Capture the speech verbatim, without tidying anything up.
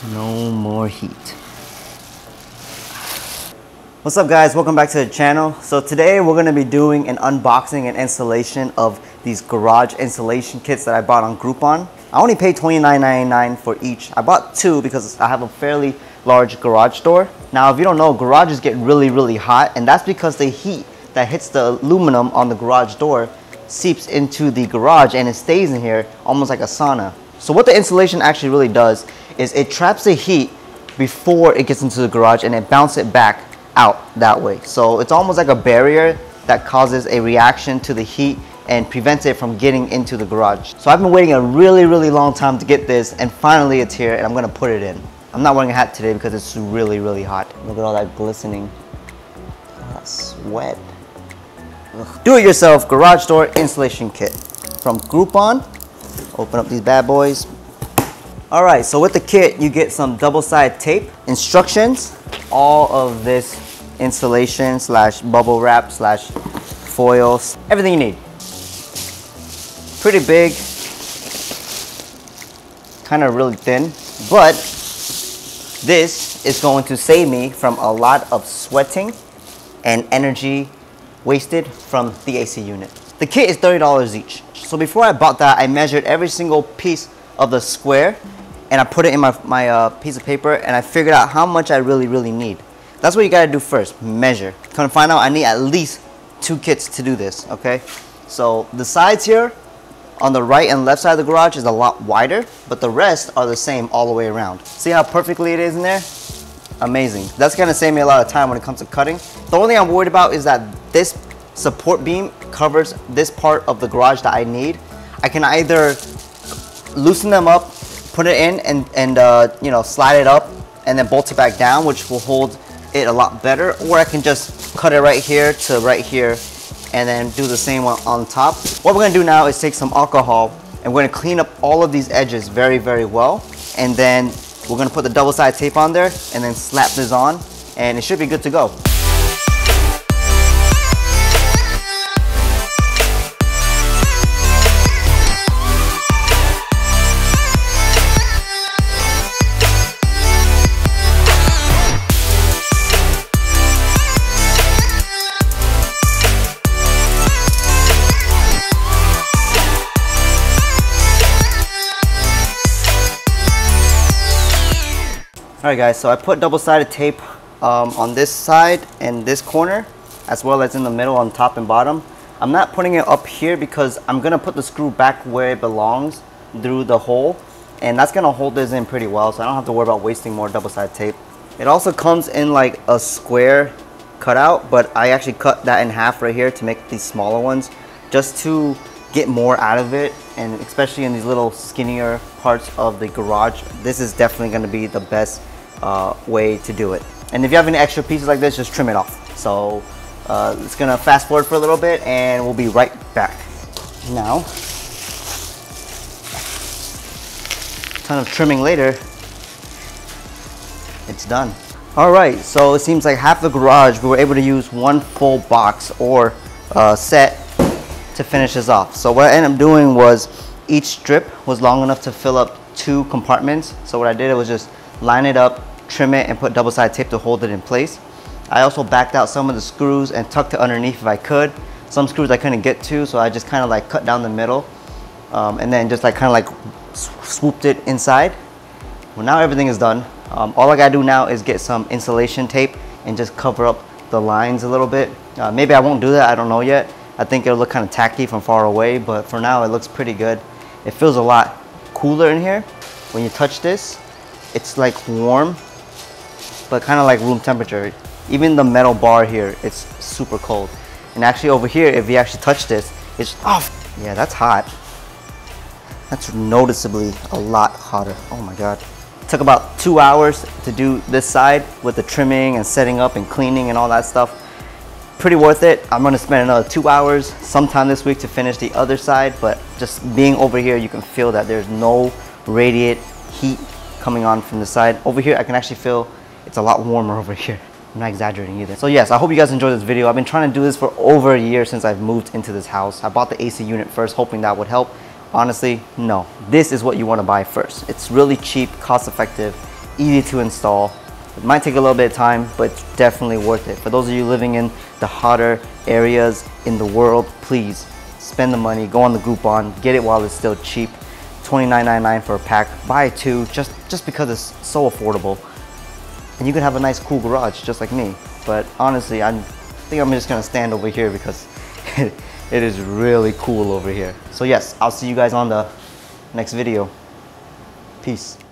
No more heat. What's up guys, welcome back to the channel. So today we're going to be doing an unboxing and installation of these garage installation kits that I bought on Groupon. I only paid twenty-nine ninety-nine for each. I bought two because I have a fairly large garage door. Now if you don't know, garages get really really hot, and that's because the heat that hits the aluminum on the garage door seeps into the garage and it stays in here almost like a sauna. So what the insulation actually really does is it traps the heat before it gets into the garage and it bounces it back out that way. So it's almost like a barrier that causes a reaction to the heat and prevents it from getting into the garage. So I've been waiting a really really long time to get this, and finally it's here and I'm gonna put it in. I'm not wearing a hat today because it's really really hot. Look at all that glistening uh, sweat. Do-it-yourself garage door installation kit from Groupon. Open up these bad boys. All right, so with the kit you get some double-sided tape, instructions, all of this insulation slash bubble wrap slash foils, everything you need. Pretty big, kind of really thin, but this is going to save me from a lot of sweating and energy wasted from the A C unit. The kit is thirty dollars each. So before I bought that, I measured every single piece of the square and I put it in my, my uh, piece of paper, and I figured out how much I really really need. That's what you gotta do first, measure. Come to find out I need at least two kits to do this, okay? So the sides here on the right and left side of the garage is a lot wider, but the rest are the same all the way around. See how perfectly it is in there? Amazing. That's gonna save me a lot of time when it comes to cutting. The only thing I'm worried about is that this support beam covers this part of the garage that I need. I can either loosen them up, put it in, and, and uh, you know, slide it up and then bolt it back down, which will hold it a lot better, or I can just cut it right here to right here and then do the same one on top. What we're gonna do now is take some alcohol and we're gonna clean up all of these edges very very well, and then we're gonna put the double-sided tape on there and then slap this on, and it should be good to go. Alright guys, so I put double-sided tape um, on this side and this corner, as well as in the middle on top and bottom. I'm not putting it up here because I'm going to put the screw back where it belongs through the hole, and that's going to hold this in pretty well, so I don't have to worry about wasting more double-sided tape. It also comes in like a square cutout, but I actually cut that in half right here to make these smaller ones, just to get more out of it, and especially in these little skinnier parts of the garage. This is definitely going to be the best uh, way to do it. And if you have any extra pieces like this, just trim it off. So uh, it's gonna fast forward for a little bit and we'll be right back. Now, ton of trimming later, it's done. All right, so it seems like half the garage we were able to use one full box or uh, set to finish this off. So what I ended up doing was each strip was long enough to fill up two compartments. So what I did was just line it up, trim it, and put double-sided tape to hold it in place. I also backed out some of the screws and tucked it underneath if I could. Some screws I couldn't get to, so I just kind of like cut down the middle um, and then just like kind of like swooped it inside. Well, now everything is done. Um, all I gotta do now is get some insulation tape and just cover up the lines a little bit. Uh, maybe I won't do that, I don't know yet. I think it'll look kind of tacky from far away, but for now it looks pretty good. It feels a lot cooler in here. When you touch this, it's like warm, but kind of like room temperature. Even the metal bar here, it's super cold. And actually over here, if you actually touch this, it's off. Yeah, that's hot. That's noticeably a lot hotter. Oh my God. It took about two hours to do this side with the trimming and setting up and cleaning and all that stuff. Pretty worth it. I'm gonna spend another two hours sometime this week to finish the other side, but just being over here, you can feel that there's no radiate heat coming on from the side. Over here, I can actually feel it's a lot warmer over here. I'm not exaggerating either. So yes, I hope you guys enjoyed this video. I've been trying to do this for over a year since I've moved into this house. I bought the A C unit first, hoping that would help. Honestly, no. This is what you want to buy first. It's really cheap, cost effective, easy to install. It might take a little bit of time, but it's definitely worth it. For those of you living in the hotter areas in the world, please spend the money, go on the Groupon, get it while it's still cheap. twenty-nine ninety-nine for a pack. Buy two just, just because it's so affordable. And you can have a nice cool garage just like me. But honestly, I think I'm just gonna stand over here because it, it is really cool over here. So yes, I'll see you guys on the next video. Peace.